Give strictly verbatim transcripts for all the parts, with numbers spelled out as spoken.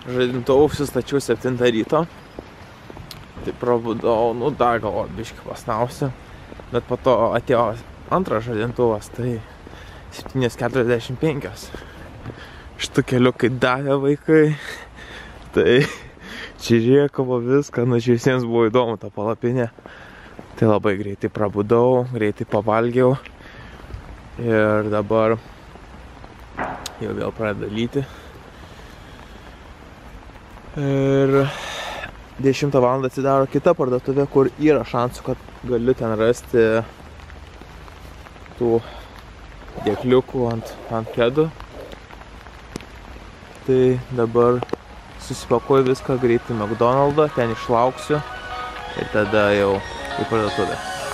žadintuvą užsistačiau septintą ryto. Tai prabudau, nu dar galvo biškį pasnausiu. Bet po to atėjo antras žadintuvas, tai septynios keturiasdešimt penkios. Šitų kelių, kai davė vaikai, tai čia riekavo viską, nu čia visiems buvo įdomu ta palapinė. Tai labai greitai prabudau, greitai pavalgiau. Ir dabar jau vėl pradeda lyti. Ir dešimtą valandą atsidaro kita parduotuvė, kur yra šansų, kad galiu ten rasti tų dėkliukų ant, ant kedų. Tai dabar susipakuoju viską greitai McDonald'ą, ten išlauksiu ir tada jau į parduotuvę.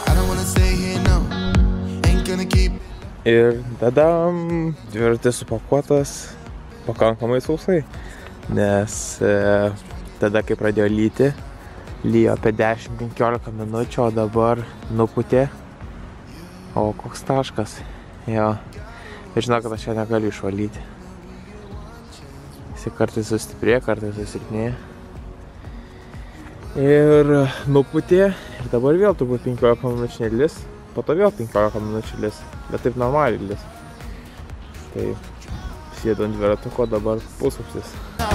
Ir tada dviratis supakuotas pakankamai sausai, nes e, tada, kai pradėjo lyti, lyjo apie dešimt penkiolika minučių, o dabar nuputė. O koks taškas. Jo. Ir žinau, kad aš čia negaliu išvalyti. Jis kartais sustiprėja, kartais susilpnėja. Ir nuputė. Ir dabar vėl turbūt penkiolika minučių nelis. Po to vėl penkiolika minučių lis. Bet taip normaliai lis. Tai sėdu ant dviratuko, dabar pusapsis.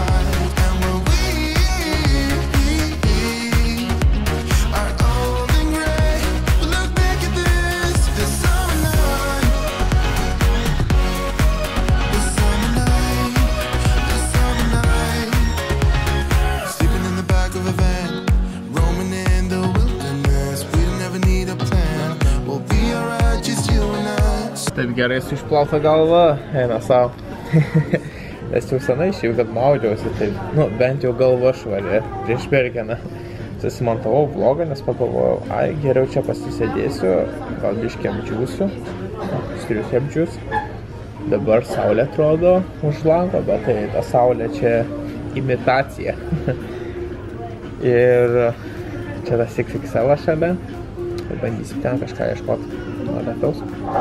Taip gerai su išplauta galva, eina savo. Nes jau senai šiaip, kad maudžiausi, taip, nu, bent jau galva švarė prieš Bergeną. Susimantavau vlogą, nes pagalvojau, ai, geriau čia pasisėdėsiu, gal biškį apdžiūsiu, striukę apdžiūsiu. Dabar saulė atrodo už lango, bet tai ta saulė čia imitacija. Ir čia tas X X L šalia, ir bandysim ten kažką ieškoti. Lietaus.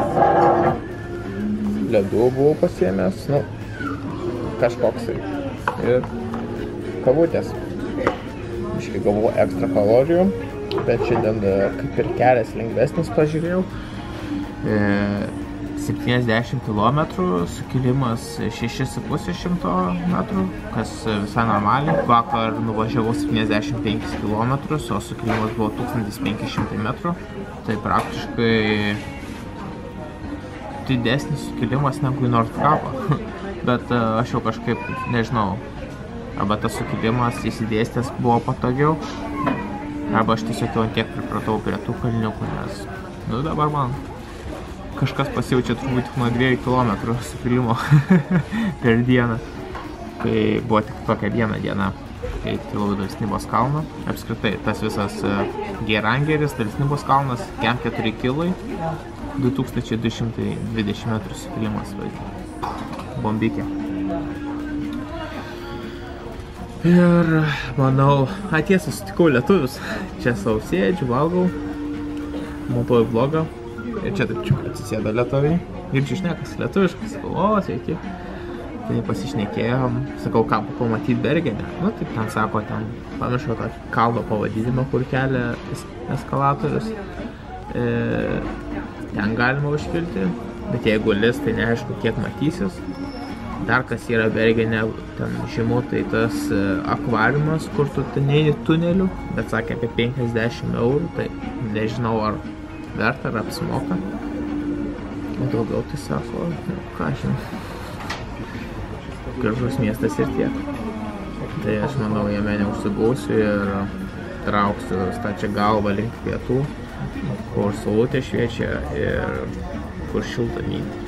Ledų buvau pasiėmęs, nu, kažkoksai. Ir kavutės. Biškai gavau ekstra kalorijų, bet šiandien kaip ir kelias lengvesnis pažiūrėjau. E, septyniasdešimt kilometrų, sukilimas šeši su puse šimto metrų, kas visai normaliai. Vakar nuvažiavau septyniasdešimt penkis kilometrus, o sukilimas buvo tūkstantis penki šimtai metrų. Tai praktiškai didesnis sukilimas negu į Nordkapą. Bet aš jau kažkaip, nežinau, arba tas sukilimas įsidėstęs buvo patogiau, arba aš tiesiog jau tiek pripratau prie tų kalniukų, nes, nu, dabar man kažkas pasijaučia turbūt nuo dviejų kilometrų sukilimo per dieną. Tai buvo tik tokia viena diena, kai kilau į Dalsnybos kalną. Apskritai, tas visas Gerangeris, Dalsnybos kalnas, kem keturi kilai, du tūkstančiai du šimtai dvidešimt metrų sukilimas, vaikai. Bombikė. Ir manau, atiesą sutikau lietuvius. Čia savo sėdžiu, valgau, montuoju vlogą. Ir čia taip čiuk atsisėda lietuviai. Ir čia šnekas lietuviškas, sakau, o, sveiki. Tai pasišnekėjom, sakau, ką pamatyti Bergene. Nu, taip ten sako, ten pamiršau tą kalno pavadinimą, kur kelia eskalatorius. E, ten galima užpilti, bet jeigu lis, tai neaišku, kiek matysis. Dar kas yra Bergene, ten žymu, tai tas akvariumas, kur tu ten eini tuneliu, bet sakė apie penkiasdešimt eurų, tai nežinau, ar verta, ar apsimoka. O daugiau tai sako, nu, ką žinau. Gražus miestas ir tiek. Tai aš manau, jame neužsigausiu ir trauksiu stačią galvą link pietų, kur saulutė šviečia ir kur šilta lyti.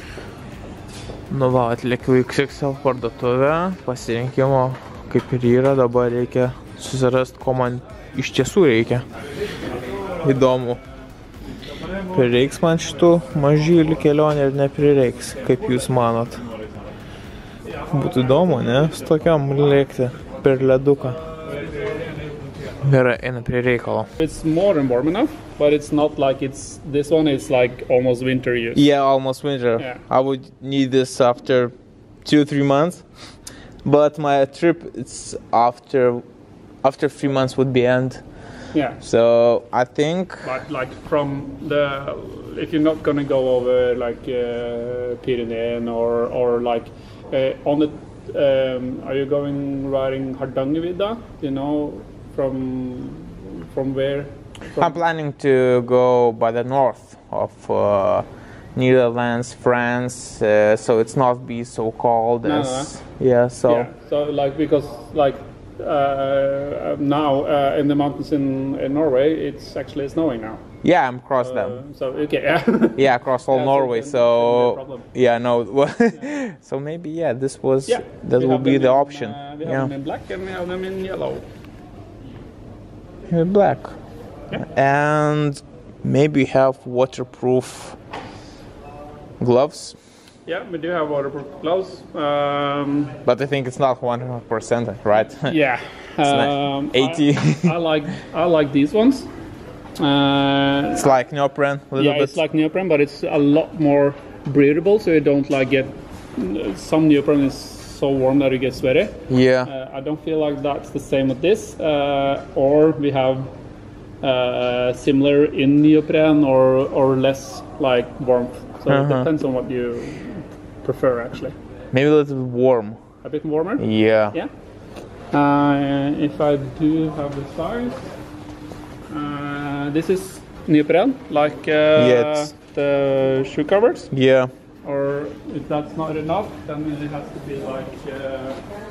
Nu va, atlėkiau X X L parduotuvę, pasirinkimo kaip ir yra, dabar reikia susirasti, ko man iš tiesų reikia. Įdomu. Prireiks man šitų mažylių kelionė ir neprireiks, kaip jūs manot? Būtų įdomu, ne? Su tokiam lėkti per leduką. Gerai, eina prie reikalo. It's more than warm enough, but it's not like it's, this one is like almost winter use. Yeah, almost winter. Yeah. I would need this after two, three months. but my trip it's after after three months would be end. Yeah. So I think. But like from the, if you're not gonna go over like uh, Pyrenees or or like uh, on the, um, are you going riding Hardangervidda? You know, from from where? From I'm planning to go by the north of uh, Netherlands, France, uh, so it's not be so cold No, as yeah. So yeah. So like because like uh, now uh, in the mountains in, in Norway, it's actually snowing now. yeah, I'm across Uh, them. so okay, yeah. Yeah, across all Yeah, so Norway. then- So, then no problem. yeah, no. Well, so maybe yeah, this was Yeah. that We will have be them the in, option. Uh, we have Yeah, them in black and we have them in yellow. Uh, black, Yeah. and maybe have waterproof gloves. Yeah, we do have waterproof gloves. Um, But I think it's not one hundred percent, right? yeah, like um, eighty. I, I like I like these ones. Uh, It's like neoprene, a little yeah, bit. it's like neoprene, but it's a lot more breathable, so you don't like get. Some neoprene is so warm that you get sweaty. yeah. Uh, I don't feel like that's the same with this. Uh, or we have uh, similar in neoprene or or less like warmth. So Uh-huh. it depends on what you prefer actually. Maybe a little bit warm. A bit warmer. Yeah. Yeah. Uh, if I do have the size, uh, this is neoprene, like uh, Yeah, it's- the shoe covers. Yeah. Or if that's not enough, then it has to be like uh,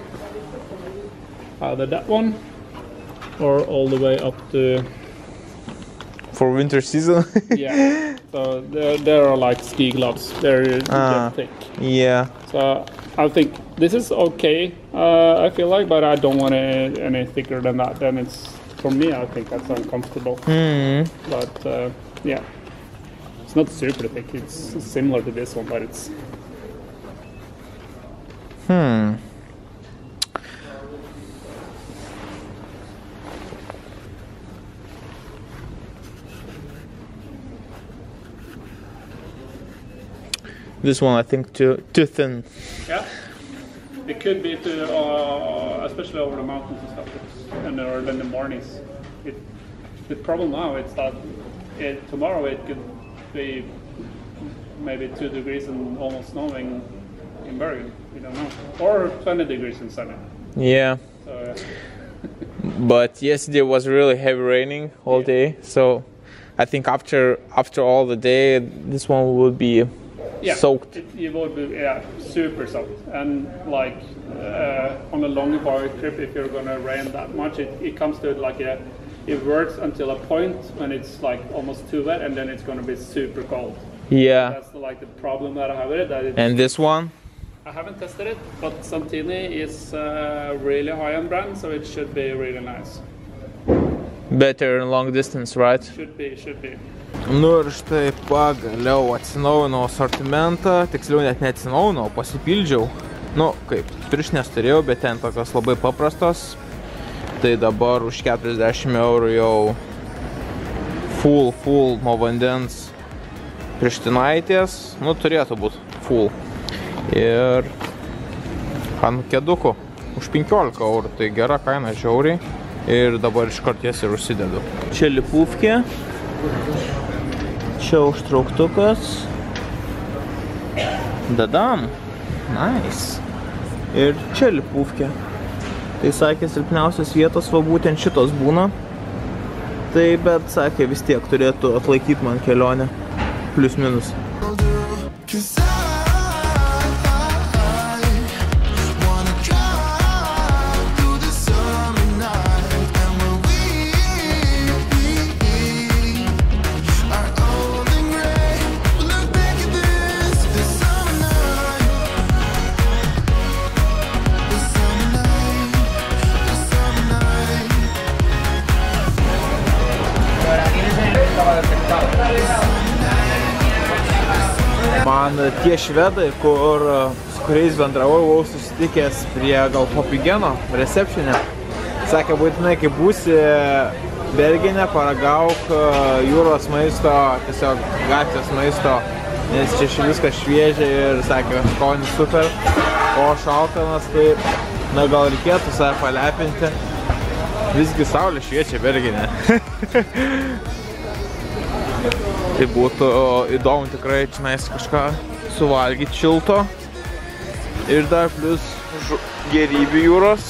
either that one or all the way up to For winter season. yeah. So there, there are like ski gloves. They're Ah. thick. Yeah. So I think this is okay. Uh, I feel like, but I don't want it any thicker than that. Then it's for me. I think that's uncomfortable. Hmm. But uh, yeah, it's not super thick. It's similar to this one, but it's Hmm. This one I think too too thin. yeah. It could be to, uh, especially over the mountains and stuff, it's- and or in the mornings. It, the problem now is that it, tomorrow it could be maybe two degrees and almost snowing in Bergen. We don't know, or twenty degrees in sunny. Yeah. So uh, But yesterday was really heavy raining all Yeah. day, so I think after after all the day, this one will be yeah, soaked. It, it would be yeah super soaked, and like uh, on a longer bike trip, if you're gonna rain that much, it, it comes to like a it works until a point when it's like almost too wet, and then it's gonna be super cold. Yeah. That's the, like the problem that I have with it. That it And this one, I haven't tested it, but Santini is uh, really high-end brand, so it should be really nice. better in long distance, right? Should be, should be. Nu ir štai pagaliau atsinaujinau asortimentą, tiksliau net neatsinaujinau, pasipildžiau. Nu, kaip, pirštinės turėjau, bet ten tokios labai paprastos. Tai dabar už keturiasdešimt eurų jau full, full nuo vandens pirštinaitės. Nu, turėtų būti full. Ir ant kėdukų už penkiolika eurų, tai gera kaina žiauriai. Ir dabar iš karties ir užsidedu. Čia lipūvkė. Čia užtrauktukas. Dadam. Nice. Ir čia lipūvkė. Tai sakė, silpniausios vietos va būtent šitos būna. Tai bet sakė, vis tiek turėtų atlaikyti man kelionę. Plius minus. Man tie švedai, kur, su kuriais bendravau, buvau susitikęs prie gal Hopigeno receptionė. Sakė, būtinai, kai būsi Bergene, paragauk jūros maisto, tiesiog gatvės maisto, nes čia viskas šviežia ir sakė, skonis super. O šaltanas tai Na, gal reikėtų save palepinti. Visgi saulė šviečia Bergene. Tai būtų įdomu tikrai čionais kažką suvalgyti šilto. Ir dar plus gėrybių jūros.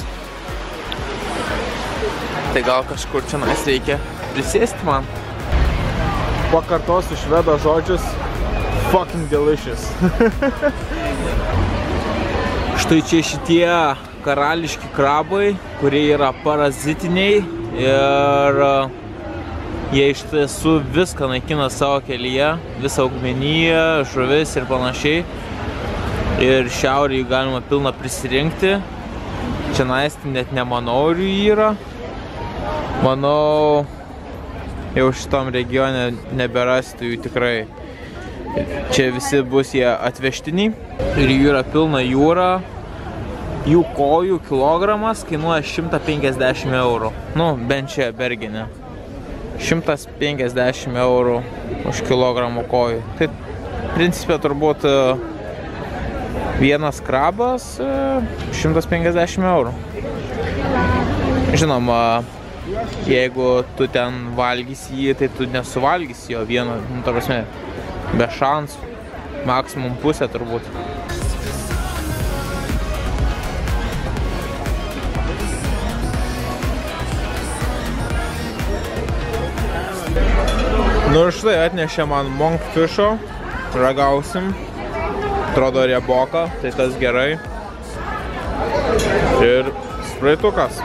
Tai gal kažkur čionais reikia prisėsti man. Pakartosiu švedo žodžius. Fucking delicious. Štai čia šitie karališki krabai, kurie yra parazitiniai ir jie iš tiesų viską naikina savo kelyje, visą augmeniją, žuvis ir panašiai. Ir šiaurėje galima pilną prisirinkti. Čia naisti net nemanau ir jų yra. Manau, jau šitam regione neberasti jų tikrai. Čia visi bus jie atvežtiniai. Ir jų yra pilna jūra. Jų kojų kilogramas kainuoja šimtą penkiasdešimt eurų. Nu, bent čia Bergene. šimtas penkiasdešimt eurų už kilogramą kojų. Tai, principė, turbūt vienas krabas šimtas penkiasdešimt eurų. Žinoma, jeigu tu ten valgysi jį, tai tu nesuvalgysi jo vieną, nu, ta prasme, be šansų. Maksimum pusę turbūt. Nu ir štai atnešė man monkfisho, ragausim, atrodo rieboka, tai tas gerai. Ir spraitukas.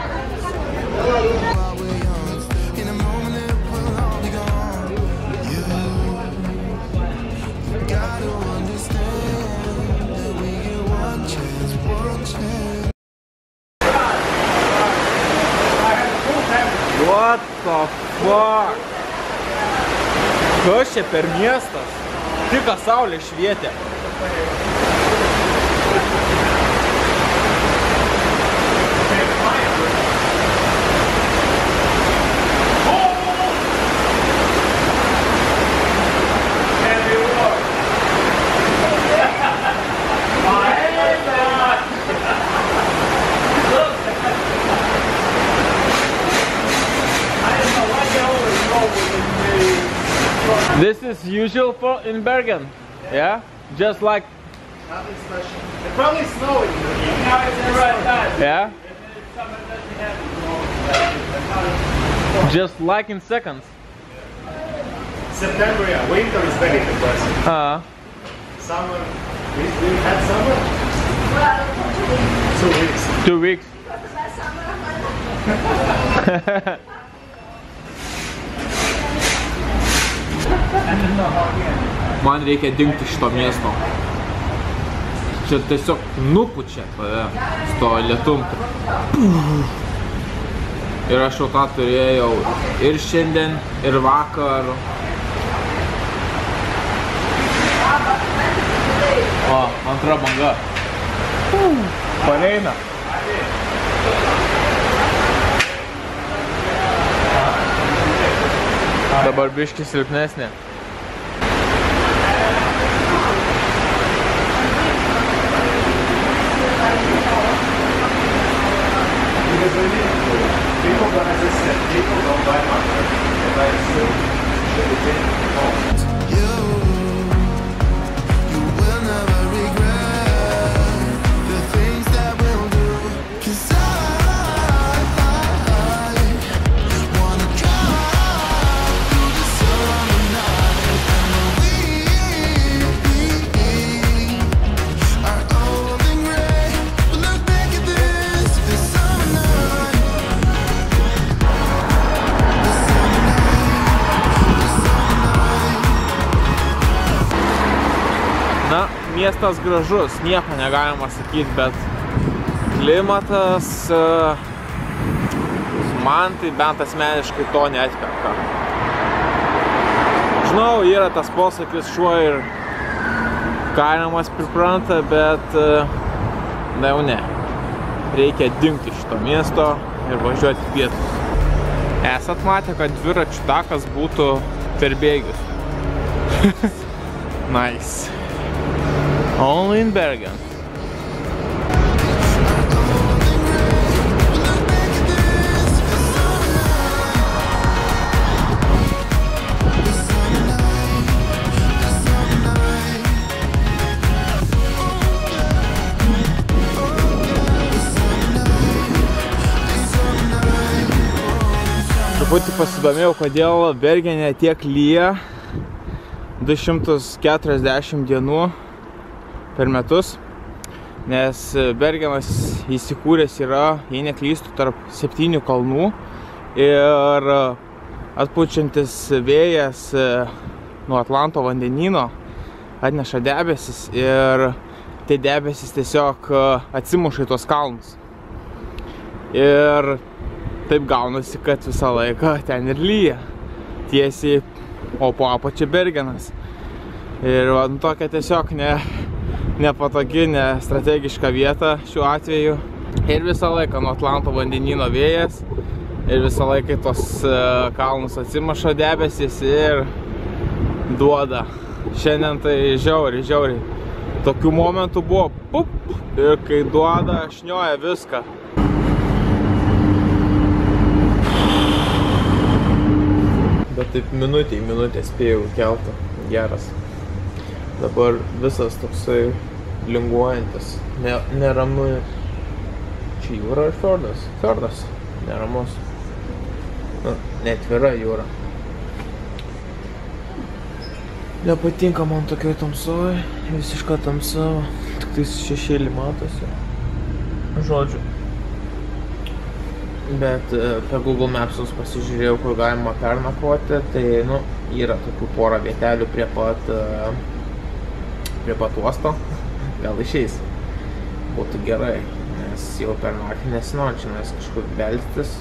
What the fuck? Kas čia per miestas? Tik ką saulė švietė. This is usual for in Bergen, yeah? Just like... Nothing special. It's probably snowing. Now it's the right time. Yeah? It's summer doesn't happen. Just like in seconds. September, yeah. Winter is very depressing. Uh, Summer, we, we had summer? Two weeks. two weeks. Man reikia dingti šito miesto. Čia tiesiog nupučia tave su to lietum. Ir aš jau tą turėjau ir šiandien, ir vakar. O, antra banga. Pareina. Dabar biški silpnesnė. People don't, as I said, people don't buy much. They buy still should be taken home. You, you will never regret the things that we'll do. 'Cause I, I, I wanna drive through the summer night. And we are old and gray, but look back at this, this summer night. Na, miestas gražus, nieko negalima sakyti, bet klimatas man tai bent asmeniškai to neatperka. Žinau, yra tas posakis šuo ir kaimamas pripranta, bet na jau ne. Reikia dingti šito miesto ir važiuoti pietus. Esat matę, kad dviračių takas būtų per bėgius. Nice. Only in Bergen. Truputį pasidomėjau, kodėl Bergene tiek lyja du šimtus keturiasdešimt dienų per metus, nes Bergenas įsikūręs yra, jei neklystų, tarp septynių kalnų ir atpučiantis vėjas nuo Atlanto vandenyno atneša debesis ir tie debesis tiesiog atsimuša į tuos kalnus. Ir taip gaunasi, kad visą laiką ten ir lyja tiesiai, o po apačia Bergenas. Ir va, nu, tokia tiesiog ne, nepatogi, ne strategiška vieta šiuo atveju. Ir visą laiką nuo Atlanto vandenyno vėjas ir visą laiką tos kalnus atsimaša debesis ir duoda. Šiandien tai žiauriai, žiauriai. Tokių momentų buvo pup, ir kai duoda, šnioja viską. Bet taip minutė į minutę spėjau keltą. Geras. Dabar visas toksai linguojantis, ne, neramu. Čia jūra ar fjordas? Fjordas. Neramus. Nu, netvira jūra. Nepatinka man tokioj tamsoj, visiška tamsa, tik tais šešėlį matosi. Žodžiu. Bet per Google Mapsus pasižiūrėjau, kur galima pernakvoti, tai, nu, yra tokių porą vietelių prie pat, prie pat uosto. Gal išeis. Būtų gerai, nes jau per naktį nesinori čia kažkur belstis.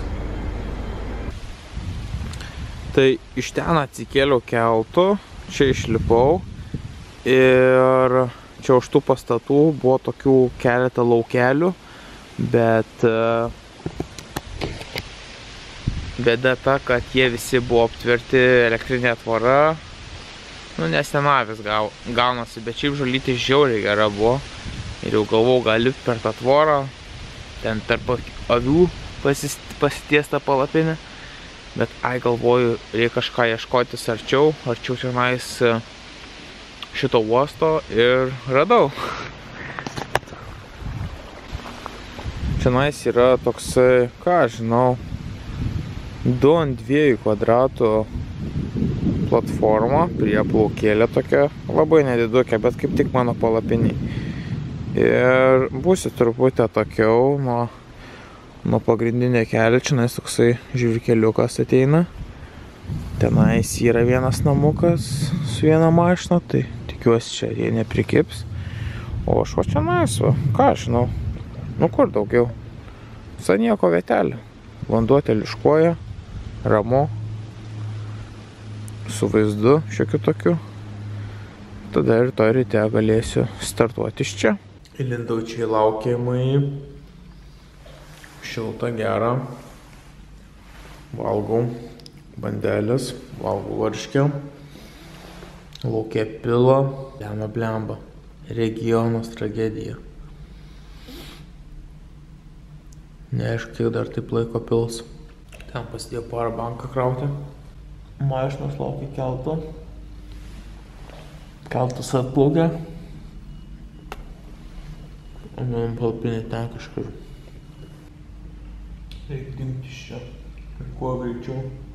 Tai iš ten atsikėliau keltu, čia išlipau ir čia už tų pastatų buvo tokių keletą laukelių, bet bėda ta, kad jie visi buvo aptverti elektrinė tvora, nu nes ten avis gaunasi, bet šiaip žolytė žiauriai gera buvo ir jau galvau, gal lipt per tą tvorą, ten tarp avių pasitiesta palapinė, bet ai galvoju, reikia kažką ieškotis arčiau, arčiau tenais šito uosto ir radau. Tenais yra toksai, ką žinau, du ant dviejų kvadratų platforma, prieplaukėlė tokia, labai nedidukė, bet kaip tik mano palapiniai. Ir būsiu truputį atokiau nuo, nuo pagrindinio kelio, čia toksai žvyrkeliukas ateina. Tenais yra vienas namukas su viena mašina, tai tikiuosi čia jie neprikips. O aš va čia nais, va, ką žinau, nu kur daugiau. Visą nieko vietelė, vanduo teliškuoja. Ramu, su vaizdu šiokiu tokiu. Tada ir to ryte galėsiu startuoti iš čia. Įlindau čia į laukiamąjį. Šilta, gera. Valgau bandelės, valgau varškę. Laukia pila. Blemba, blemba. Regionas tragedija. Neaišku, kiek dar taip laiko pils. Ten pasidėjau parą banką krauti. Mašinos laukia kelto. Keltas atplaukia. O man palapinė ten kažkur. Reikia dingti iš čia. Ir kuo greičiau.